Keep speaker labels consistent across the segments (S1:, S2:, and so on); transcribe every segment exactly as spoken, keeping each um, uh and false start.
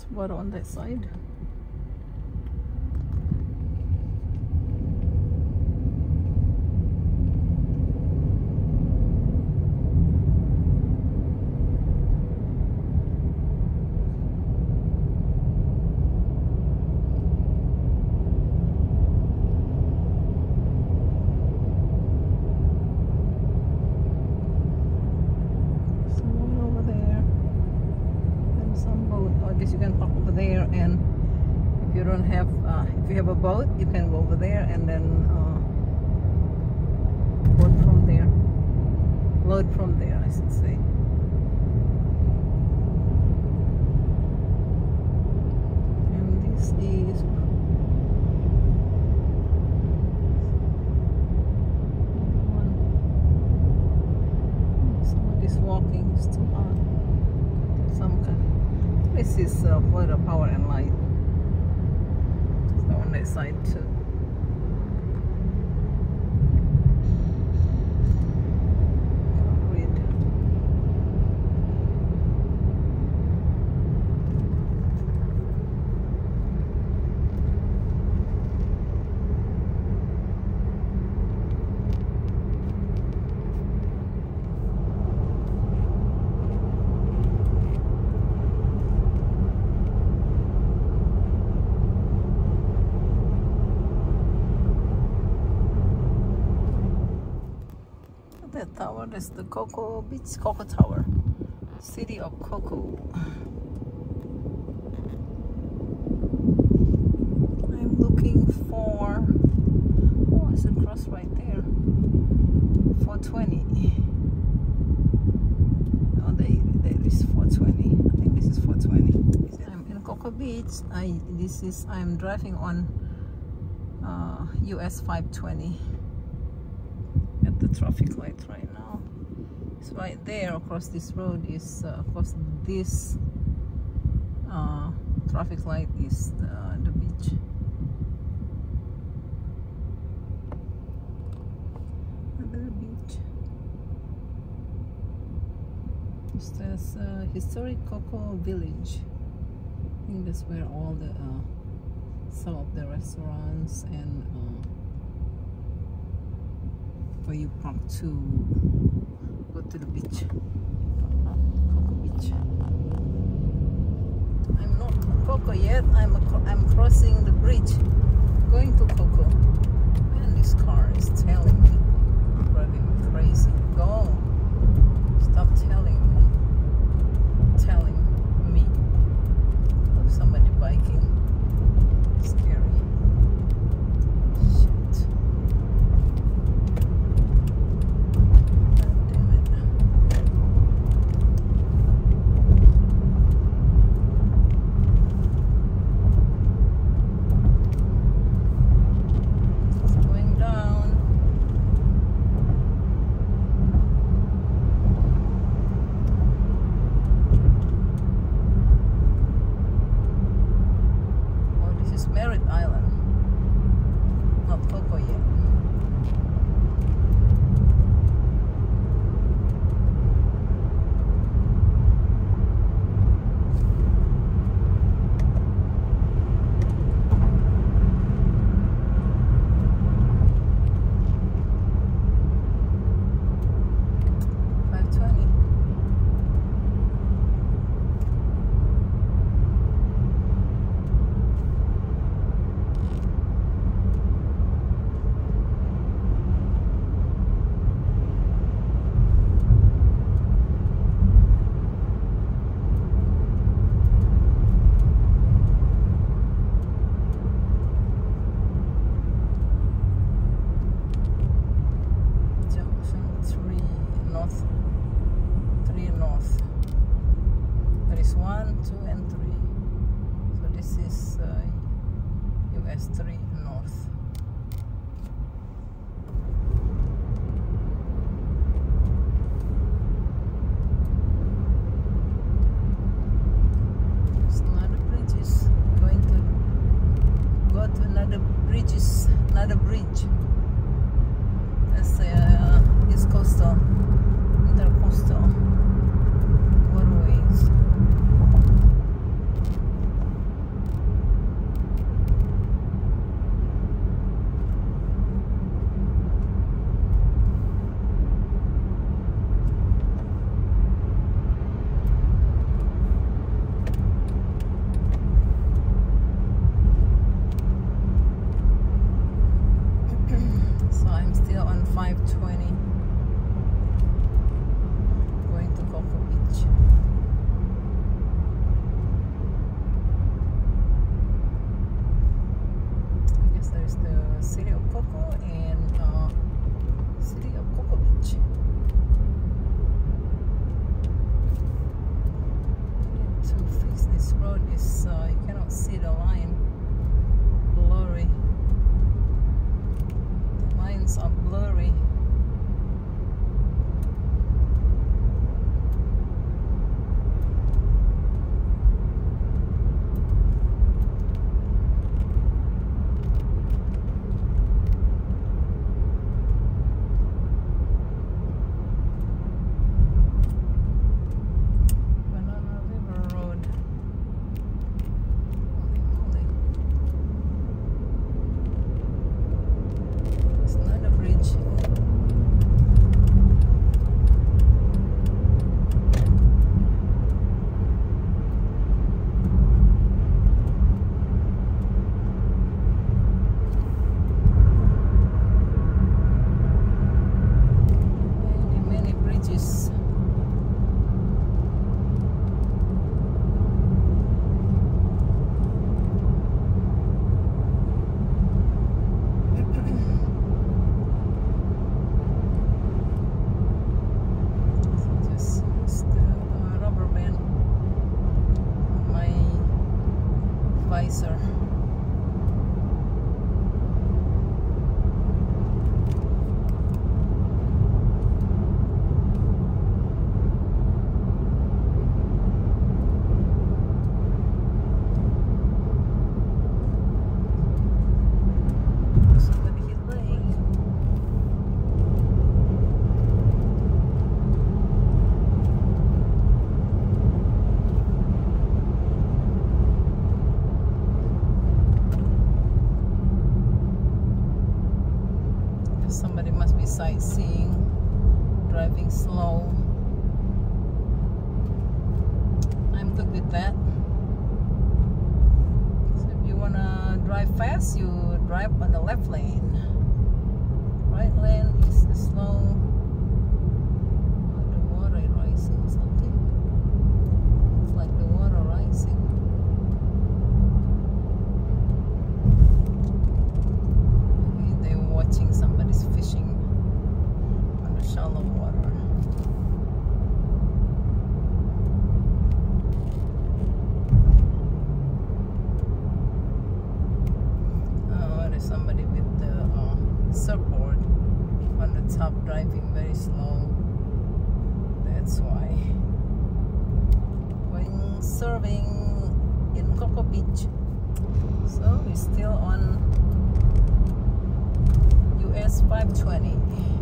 S1: water on that side. You can park over there, and if you don't have uh, if you have a boat, you can go over there and then uh, boat from there, load from there, I should say. And this is somebody's walking. It's too hard. Some kind. This is uh, for the power and light. So on that side too. That tower, that's the Coco Beach, Coco Tower, city of Coco. I'm looking for, oh, it's a cross right there, four twenty. Oh, there, there is four twenty. I think this is four twenty. I'm in Coco Beach. I this is I'm driving on uh, U S five twenty. At the traffic light right now. It's right there across this road is uh, across this uh, traffic light is the, the beach. The beach. It's this uh, historic Coco village. I think that's where all the uh, some of the restaurants and uh, where you park to go to the beach, Coco Beach. I'm not to Coco yet. I'm a, I'm crossing the bridge, going to Coco. Man, this car is telling me, driving me crazy. Go, stop telling me, telling me. Oh, somebody biking. Scary. city of Coco and uh, city of Coco Beach. And to fix this road is uh, you cannot see the line, blurry. The lines are blurry. Visor. Somebody hit brake. Somebody must be sightseeing, driving slow. I'm good with that. So if you wanna drive fast, you drive on the left lane. Right lane is the slow. Oh, the water rising or something. It's like the water rising. Watching somebody's fishing on the shallow water. Oh, there's somebody with the uh, surfboard on the top driving very slow. That's why. Going surfing in Coco Beach. So we're still on U S five twenty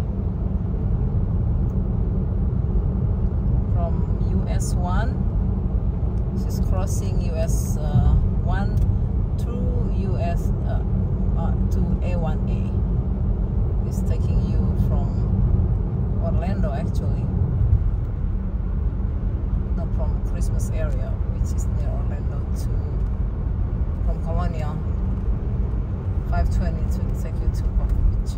S1: from U S one. This is crossing U S uh, one through U S uh, uh, to A one A. It's taking you from Orlando, actually, no, from Christmas area, which is near Orlando, to from Colonial. five twenty to take you to Coco Beach.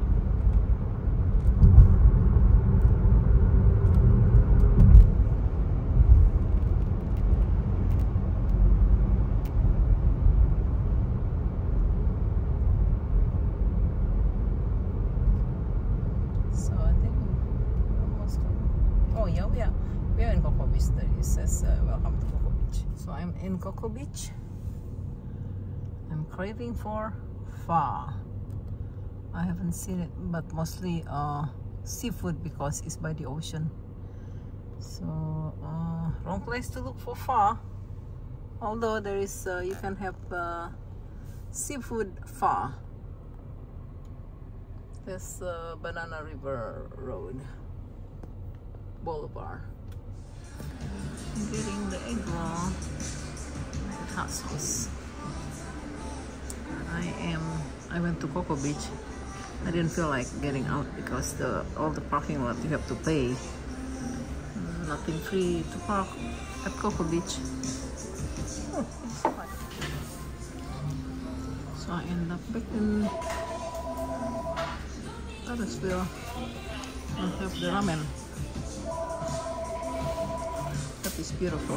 S1: So I think we're almost going. Oh yeah, we are, we are in Coco Beach. There it says uh, welcome to Coco Beach. So I'm in Coco Beach. I'm craving for pho. I haven't seen it, but mostly uh, seafood because it's by the ocean. So uh, wrong place to look for pho. Although there is, uh, you can have uh, seafood pho. That's uh, Banana River Road Boulevard. I'm getting the egg roll at hot sauce. I am. I went to Coco Beach. I didn't feel like getting out because the all the parking lot you have to pay. Nothing free to park at Coco Beach. Oh, it's hot. So I end up back in Parisville and have the ramen. That is beautiful.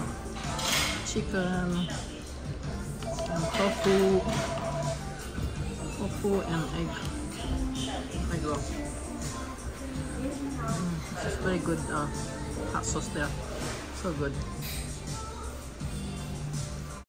S1: Chicken and tofu. Tofu. tofu and egg. Egg roll. Mm, this is very good uh, hot sauce there. So good.